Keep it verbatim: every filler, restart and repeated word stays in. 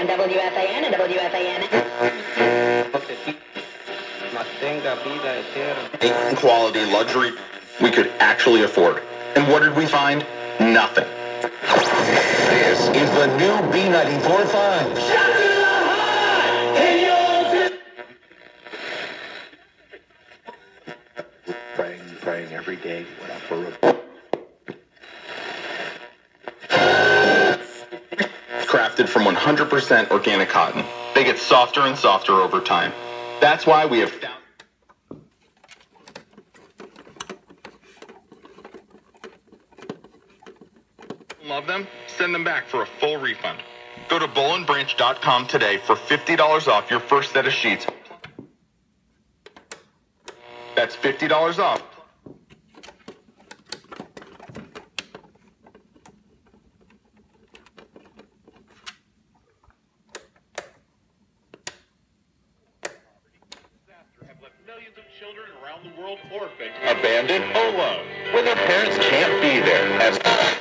on W F A N and W F A N. Quality luxury we could actually afford. And what did we find? Nothing. This is the new B ninety-four five. Praying, praying every day for a... Crafted from one hundred percent organic cotton. They get softer and softer over time. That's why we have found... Love them? Send them back for a full refund. Go to boll and branch dot com today for fifty dollars off your first set of sheets. That's fifty dollars off. Have left millions of children around the world orphaned, Abandoned? alone. When their parents can't be there. As